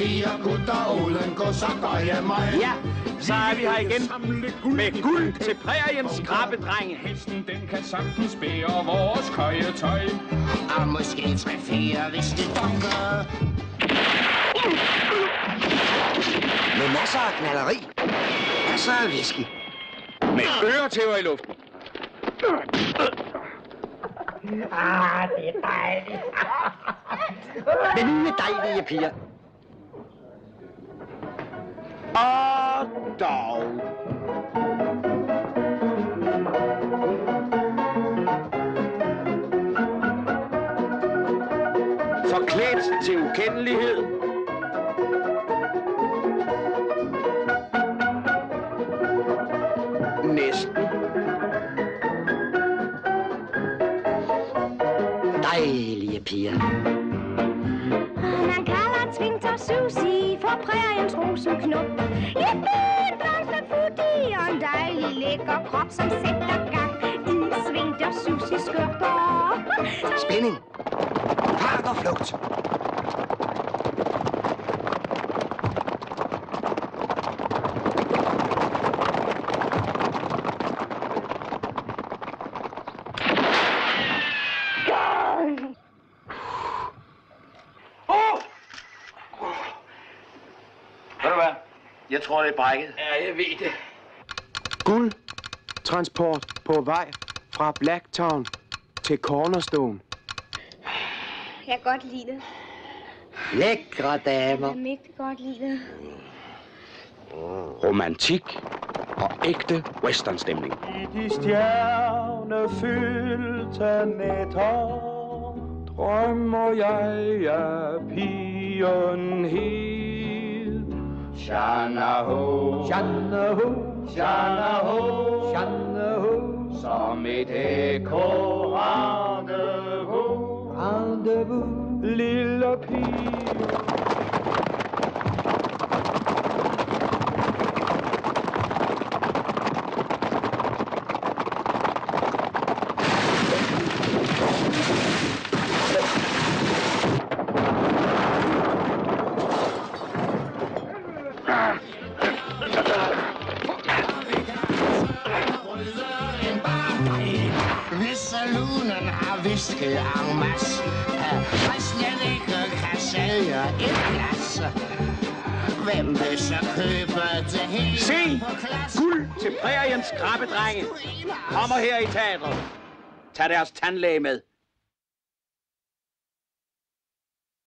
4 gutter uden gå, så går jeg mig. Ja, så er vi her igen med guld til præriens skrappe, drenge. Hesten, den kan sagtens bære vores køjetøj. Og måske 3-4, hvis det dunker. Med masser af knalleri. Masser af whisky. Med øretæver i luften. Det er dejligt. Med nye dejlige piger. Og dog. Forklædt til ukendelighed. Næsten. Dejlige piger. Man kalder Twinkter Susie for præriens rosenknop. Yippie, blomsterfutti og en dejlig lækker krop, som sætter gang i Twinkter Susie skørter. Spænding. Fart og flugt. Jeg tror, det er brækket. Ja, jeg ved det. Guld. Transport på vej fra Blacktown til Cornerstone. Jeg kan godt lide det. Lækre damer. Jeg kan mægtig godt lide det. Romantik og ægte westernstemning. I de stjernefyldte nætter drømmer jeg af pigen hed. Shana ho, Shana ho, Shana ho, Shana ho, som et ekko rendezvous. rendezvous, lille pige. Hvis salonen har visket en masse, og slet ikke kan sælge et glas, hvem vil så købe det hele Se! på klasse? Guld til præriens skrappe, drenge. Kommer her i teatret. Tag deres tandlæge med.